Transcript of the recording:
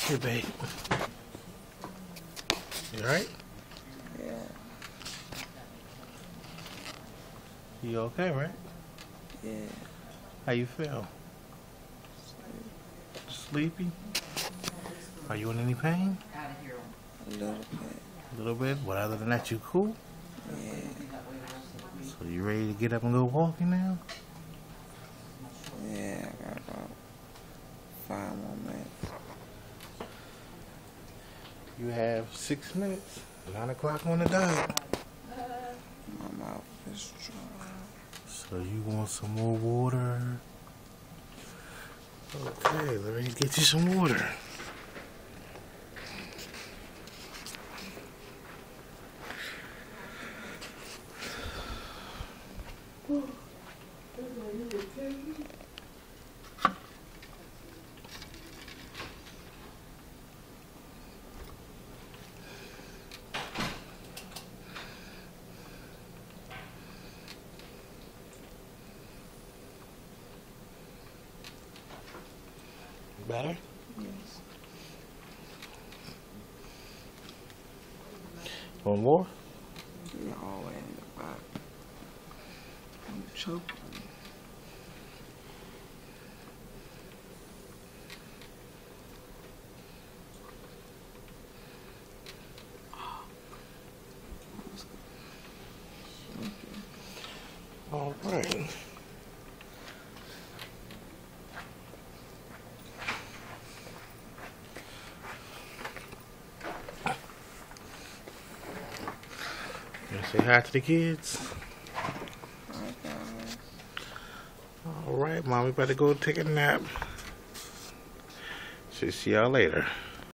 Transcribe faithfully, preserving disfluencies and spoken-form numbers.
Here, babe. You alright? Yeah. You okay, right? Yeah. How you feel? Sleepy? Are you in any pain? A little bit. A little bit? But other than that, you cool? Yeah. So you ready to get up and go walking now? Yeah, I got about five more minutes. You have six minutes. Nine o'clock on the dot. My mouth is dry. So you want some more water? Okay, let me get you some water. Better? Yes. One more? You're all the way in the back. I'm choking. All right. Say hi to the kids. Hi, guys. All right, Mommy about to go take a nap. So see y'all later.